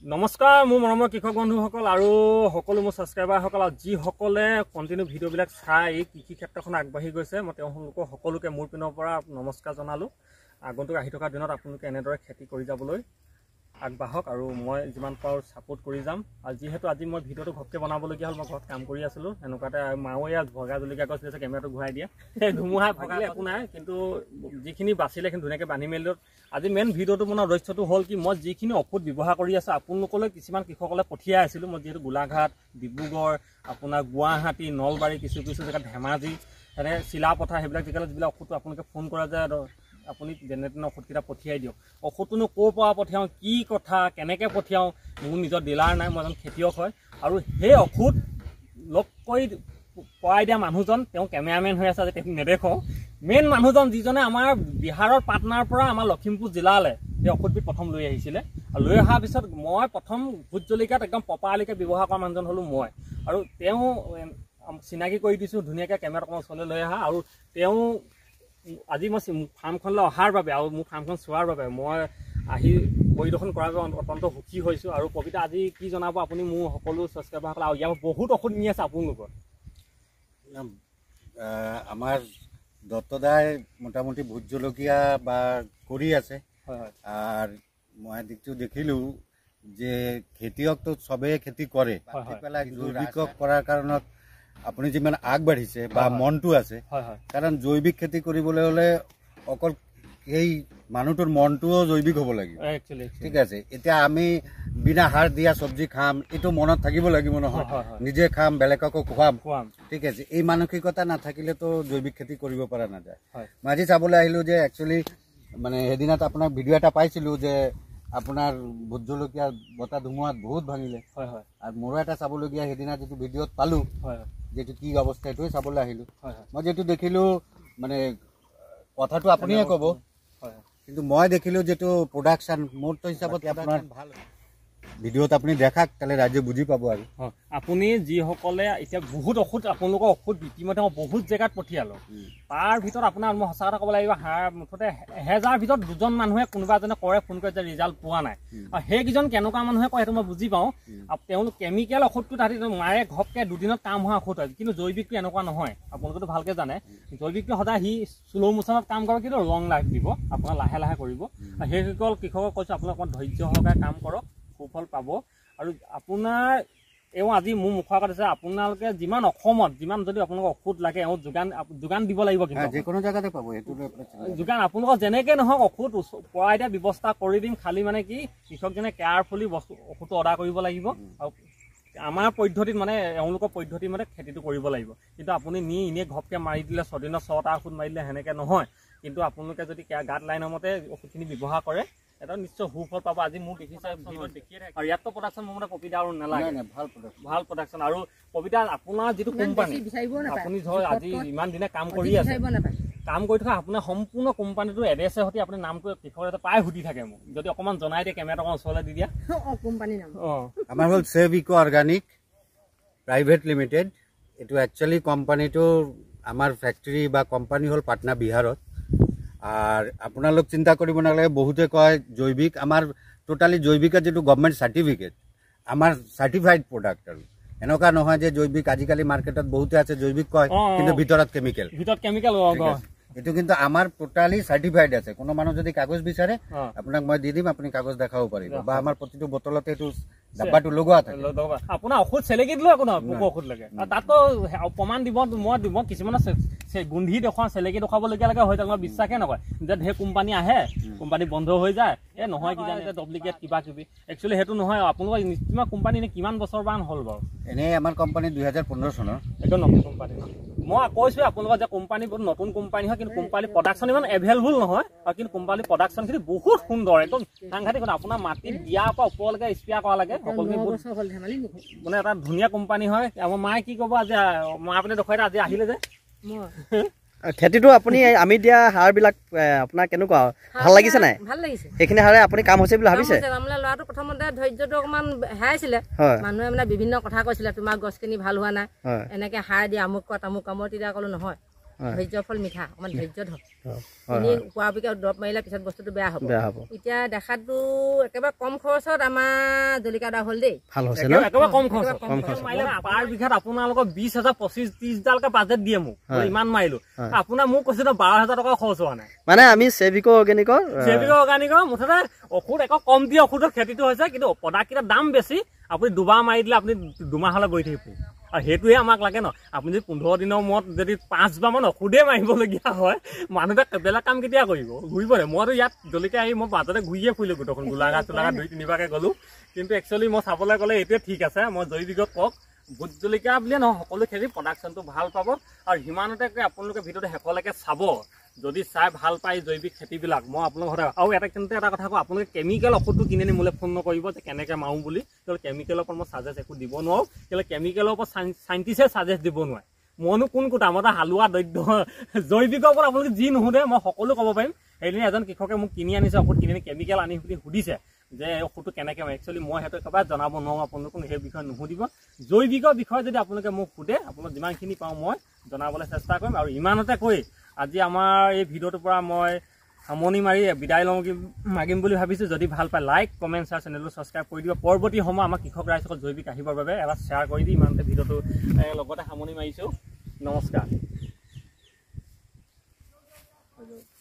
নমস্কাৰ মোৰ মৰমৰ কৃষক বন্ধুসকল আৰু সকলো মোৰ সাবস্ক্ৰাইবাৰসকল আৰু যিসকলে কন্টিনিউ ভিডিঅ'বিলাক চাই কৃষি ক্ষেত্ৰখন আগবাঢ়ি গৈছে মই তেওঁলোকক সকলোকে মোৰ পিনৰ পৰা নমস্কাৰ জনালোঁ। আগন্তুক আহি থকা দিনত আপোনালোকে এনেদৰে খেতি কৰি যাবলৈ আগবাঢ়ক আৰু মই যিমান পাৰোঁ ছাপোৰ্ট কৰি যাম। আৰু যিহেতু আজি মই ভিডিঅ'টো ঘপকৈ বনাবলগীয়া হ'ল, মই ঘৰত কাম কৰি আছিলোঁ, এনেকুৱাতে মাও এয়া ভগা জলকীয়া গছ দিছে, কেমেৰাটো ঘূৰাই দিয়া। সেই ধুমুহা ভগালে একো নাই, কিন্তু যিখিনি বাচিলে সেইখিনি ধুনীয়াকৈ বান্ধি মেলি আজি মেইন ভিডিঅ'টো বনোৱাৰ উদ্দেশ্যটো হ'ল কি, মই যিখিনি ঔষধ ব্যৱহাৰ কৰি আছোঁ আপোনালোকলৈ কিছুমান কৃষকলৈ পঠিয়াই আছিলোঁ। মই যিহেতু গোলাঘাট, ডিব্ৰুগড়, আপোনাৰ গুৱাহাটী, নলবাৰী, কিছু জেগাত ধেমাজি, এনে চিলাপথাৰ সেইবিলাক জেগালৈ যিবিলাক ঔষধটো আপোনালোকে ফোন কৰা যায় আপুনি যেনে তেনে ঔষধকেইটা পঠিয়াই দিয়ক। ঔষধটোনো ক'ৰ পৰা পঠিয়াওঁ, কি কথা, কেনেকৈ পঠিয়াওঁ, মোৰ নিজৰ ডিলাৰ নাই, মই এজন খেতিয়ক হয়। আৰু সেই ঔষধ লগ কৰি পৰাই দিয়া মানুহজন তেওঁ কেমেৰামেন হৈ আছে, আজি তেওঁক নেদেখাওঁ। মেইন মানুহজন যিজনে আমাৰ বিহাৰৰ পাটনাৰ পৰা আমাৰ লখিমপুৰ জিলালৈ সেই ঔষধবিধ প্ৰথম লৈ আহিছিলে। আৰু লৈ অহাৰ পিছত মই প্ৰথম ভোট জলকীয়াত একদম পপালিকৈ ব্যৱহাৰ কৰা মানুহজন হ'লোঁ মই। আৰু তেওঁ চিনাকি কৰি দিছোঁ ধুনীয়াকৈ, কেমেৰাত অকণমান ওচৰলৈ লৈ অহা। আৰু তেওঁ আজি মই ফাৰ্মখনলৈ অহাৰ বাবে আৰু মোৰ ফাৰ্মখন চোৱাৰ বাবে মই আহি পৰিদৰ্শন কৰাৰ বাবে অত্যন্ত সুখী হৈছোঁ। আৰু কবিতা আজি কি জনাব আপুনি মোৰ সকলো ছাবস্ক্ৰাইবাৰসকল? আৰু ইয়াৰ বহুত ঔষধ নি আছে আপোনালোকৰ? আমাৰ দত্তদাই মোটামুটি ভোট জলকীয়া বা কৰি আছে। আর মই দেখিলোঁ যে খেতিয়কটো চবেই খেতি কৰে, পেলাই জৈৱিক কৰাৰ কাৰণত আপুনি যিমান আগবাঢ়িছে বা মনটো আছে, কাৰণ জৈৱিক খেতি কৰিবলৈ হ'লে অকল সেই মানুহটোৰ মনটোও জৈৱিক হ'ব লাগিব। ঠিক আছে, এতিয়া আমি বিনা সাৰ দিয়া চব্জি খাম এইটো মনত থাকিব লাগিব নহয়, নিজে খাম বেলেগকো খুৱাম। ঠিক আছে, এই মানসিকতা নাথাকিলেতো জৈৱিক খেতি কৰিব পৰা নাযায়। মই আজি চাবলৈ আহিলোঁ যে একচুৱেলি মানে সেইদিনাত আপোনাৰ ভিডিঅ' এটা পাইছিলোঁ যে আপোনাৰ ভোট জলকীয়া বতাহ ধুমুহাত বহুত ভাঙিলে। আৰু মোৰো এটা চাবলগীয়া সেইদিনা যিটো ভিডিঅ'ত পালোঁ, যেটো কি অৱস্থা এইটোৱে চাবলৈ আহিলোঁ। মই যেটো দেখিলোঁ মানে কথাটো আপুনিয়ে ক'ব, কিন্তু মই দেখিলোঁ যেটো প্ৰডাকশ্যন মোৰটো হিচাপত আপোনাৰ ভাল ভিডিঅ'ত আপুনি দেখাক, তাহলে ৰাজ্যে বুজি পাব। আৰু আপুনি যিসকলে এতিয়া বহুত ঔষধ আপোনালোকৰ ঔষধ ইতিমধ্যে মই বহুত জেগাত পঠিয়ালোঁ, তাৰ ভিতৰত আপোনাৰ মই সঁচা কথা ক'ব লাগিব, মুঠতে 1000 ভিতৰত 2জন মানুহে কোনোবা এজনে কৰে ফোন কৰে যে ৰিজাল্ট পোৱা নাই। আৰু সেইকেইজন কেনেকুৱা মানুহে কয় সেইটো মই বুজি পাওঁ। আৰু তেওঁলোক কেমিকেল ঔষধটো তাহাঁতি মাৰে ঘপকৈ দুদিনত কাম হোৱা ঔষধ হয়, কিন্তু জৈৱিকটো এনেকুৱা নহয়। আপোনালোকেতো ভালকৈ জানে জৈৱিকটো সদায় সি শ্ল' মোশ্যনত কাম কৰে, কিন্তু ৰং দিব, আপোনাৰ লাহে লাহে কৰিব। আৰু সেইসকল কৃষকক কৈছোঁ আপোনালোক অকণমান ধৈৰ্য সহকাৰে কাম কৰক, সুফল পাব। আৰু আপোনাৰ এওঁ আজি মোৰ মুখৰ আগত আছে, আপোনালোকে যিমান অসমত যিমান যদি আপোনালোকক ঔষধ লাগে এওঁ যোগান দিব লাগিব, কিন্তু যিকোনো জেগাতে পাব এইটো যোগান। আপোনালোকক যেনেকৈ নহওক ঔষধ পৰাই দিয়া ব্যৱস্থা কৰি দিম, খালি মানে কি কৃষকজনে কেয়াৰফুলি ঔষধটো অৰ্ডাৰ কৰিব লাগিব। আৰু আমাৰ পদ্ধতিত মানে এওঁলোকৰ পদ্ধতি মানে খেতিটো কৰিব লাগিব। কিন্তু আপুনি নি এনেই ঘপকৈ মাৰি দিলে 6 দিনত 6টা ঔষধ মাৰি দিলে সেনেকৈ নহয়। কিন্তু আপোনালোকে যদি গাইডলাইনৰ মতে ঔষধখিনি ব্যৱহাৰ কৰে এটা নিশ্চয় সুফল পাব। আজি মোক দেখিছে দেখিয়ে থাকে। আৰু ইয়াততো প্ৰডাকশ্যন মোৰ মতে কবিতা আৰু নালাগে, ভাল প্ৰডাকশ্যন। আৰু কবিতা আপোনাৰ যিটো কোম্পানী আপুনি ধৰ আজি ইমান দিনে কাম কৰি আছে, কাম কৰি থকা আপোনাৰ সম্পূৰ্ণ কোম্পানীটো এড্ৰেছৰ সৈতে আপুনি নামটো কৃষক এটা প্ৰায় সুধি থাকে মোক, যদি অকণমান জনাই দিয়ে কেমেৰাটো অকণমান ওচৰলৈ দি দিয়া। কোম্পানীৰ নাম আমাৰ হ'ল চেভ ইকো অৰ্গেনিক প্ৰাইভেট লিমিটেড। এইটো একচুৱেলি কোম্পানীটো আমাৰ ফেক্টৰী বা কোম্পানী হ'ল পাটনা বিহাৰত। আর আপোনালোক চিন্তা কৰিব নালাগে, বহুতে কয় জৈৱিক, আমাৰ টোটালি জৈৱিকৰ যিটো গভৰ্ণমেণ্ট চাৰ্টিফিকেট আমাৰ চাৰ্টিফাইড প্ৰডাক্ট। আৰু এনেকুৱা নহয় যে জৈৱিক আজিকালি মাৰ্কেটত বহুতে আছে জৈৱিক কয় কিন্তু ভিতৰত কেমিকেল। এইটো কিন্তু আমাৰ টোটালি চাৰ্টিফাইড আছে। কোনো মানুহ যদি কাগজ বিচাৰে আপোনাক মই দি দিম, আপুনি কাগজ দেখাব পাৰিব, বা আমাৰ প্ৰতিটো বটলতে এইটো ডাব্বাটো লগোৱা থাকে। আপোনাৰ ঔষধ চেলেকি দিলেও একো নহয়, পোক ঔষধ লাগে। তাতো প্ৰমাণ দিব, মই দিব কিছুমানে গোন্ধি দেখুৱাওঁ, চেলেকি দেখুৱাবলগীয়া লাগে, হয়তো মই বিশ্বাসে নকৰে যে ঢেৰ কোম্পানী আহে, কোম্পানী বন্ধ হৈ যায়, নহয় কিজানি ডুপ্লিকেট কিবা কিবি। একচুৱেলি সেইটো নহয়। আপোনালোকৰ নিশ্চয় কোম্পানী কিমান বছৰমান হ'ল বাৰু? এনেই আমাৰ কোম্পানী 2015 চনৰ একদম নতুন কোম্পানী। মই কৈছোঁ আপোনালোকৰ যে কোম্পানী বহুত নতুন কোম্পানী হয়, কিন্তু কোম্পানী প্ৰডাকশ্যন ইমান এভেইলেবল নহয়। আৰু কিন্তু কোম্পানী প্ৰডাকশ্যনখিনি বহুত সুন্দৰ, একদম সাংঘাতিক। আপোনাৰ মাটিত দিয়াৰ পৰা ওপৰলৈকে স্প্ৰে কৰা লাগে, সকলোখিনি মানে এটা ধুনীয়া কোম্পানী হয়। আমাৰ মায়ে কি ক'ব আজি মা আপুনি দেখুৱাই আজি আহিলে যে খেতিটো আপুনি আমি দিয়া সাৰবিলাক আপোনাৰ কেনেকুৱা ভাল লাগিছে নাই? ভাল লাগিছে, সেইখিনি সাৰে আপুনি কাম হৈছে বুলি ভাবিছে? মানে ল'ৰাটো প্ৰথমতে ধৈৰ্যটো অকণমান হেৰাইছিলে, মানুহে মানে বিভিন্ন কথা কৈছিলে, তোমাৰ গছখিনি ভাল হোৱা নাই, এনেকে সাৰ দিয়া, আমুক কোৱা তামুক কামৰ। তেতিয়া ক'লো নহয়, ধৈৰ্যৰ ফল মিঠা অকণমান ধৈৰ্য ধৰক এনেই পৰাপক্ষে দৰৱ মাৰিলে পিছত বস্তুটো বেয়া হ'ব এতিয়া দেখাতো একেবাৰে কম খৰচত আমাৰ জলকীয়া দা হ'ল দেই ভাল হৈছে ন একেবাৰে কম খৰচ মাৰিলে পাৰ বিঘাত আপোনালোকৰ 20,000 25-30ডালকে বাজেট দিয়ে মোক ইমান মাৰিলো আপোনাৰ মোক কৈছে 12,000 টকা খৰচ হোৱা নাই মানে আমি চেভিকো অৰ্গেনিকৰ মুঠতে ঔষধ একো কম দিয়ে ঔষধৰ খেতিটো হৈছে কিন্তু প্ৰডাক্টকেইটাৰ দাম বেছি আপুনি দুবাৰ মাৰি দিলে আপুনি দুমাহলৈ বহি থাকিব আৰু সেইটোৱে আমাক লাগে ন আপুনি যদি 15 দিনৰ মূৰত যদি 5বাৰ মান ঔষধে মাৰিবলগীয়া হয় মানুহে বেলেগ কাম কেতিয়া কৰিব ঘূৰিবনে মইতো ইয়াত জলকীয়া আহি মই বাটতে ঘূৰিয়ে ফুৰিলোঁ গোটেইখন গোলাঘাট চোলাঘাট 2-3বাৰকৈ গ'লোঁ কিন্তু একচুৱেলি মই চাবলৈ গ'লে এইটোৱে ঠিক আছে মই জৈৱিকত কওক ভোট জলকীয়া বুলিয়ে নহয় সকলো খেতি প্ৰডাকশ্যনটো ভাল পাব আৰু সিমানতে আপোনালোকে ভিডিঅ'টো শেষলৈকে চাব যদি চাই ভাল পায় জৈৱিক খেতিবিলাক মই আপোনালোকৰ ঘৰতে আৰু কিন্তু এটা কথা কওঁ আপোনালোকে কেমিকেল ঔষধটো কিনি আনি মোলৈ ফোন নকৰিব যে কেনেকৈ মাৰোঁ বুলি কেৱল কেমিকেলৰ ওপৰত মই ছাজেষ্ট একো দিব নোৱাৰোঁ কেৱল কেমিকেলৰ ওপৰত চাইণ্টিষ্টে ছাজেষ্ট দিব নোৱাৰে মইনো কোন কোটা মই হালোৱা দৈদ্য জৈৱিকৰ ওপৰত আপোনালোকে যি নুসুধে মই সকলো ক'ব পাৰিম সেইদিনা এজন কৃষকে মোক কিনি আনিছে ঔষধ কিনি আনি কেমিকেল আনি বুলি সুধিছে যে ঔষধটো কেনেকৈ মাৰে একচুৱেলি মই সেইটো একেবাৰে জনাব নোৱাৰোঁ আপোনালোকক সেই বিষয়ে নুসুধিব জৈৱিকৰ বিষয়ে যদি আপোনালোকে মোক সোধে আপোনালোক যিমানখিনি পাওঁ মই জনাবলৈ চেষ্টা কৰিম আৰু ইমানতে কৈ আজি আমাৰ এই ভিডিঅ'টোৰ পৰা মই সামৰণি মাৰি বিদায় মাগিম বুলি ভাবিছোঁ যদি ভাল পায় লাইক কমেণ্ট শ্বেয়াৰ চেনেলটো ছাবস্ক্ৰাইব কৰি দিব পৰৱৰ্তী সময় আমাৰ কৃষক ৰাইজসকল জৈৱিক আহিবৰ বাবে এবাৰ শ্বেয়াৰ কৰি দি ইমানতে ভিডিঅ'টো লগতে সামৰণি মাৰিছোঁ নমস্কাৰ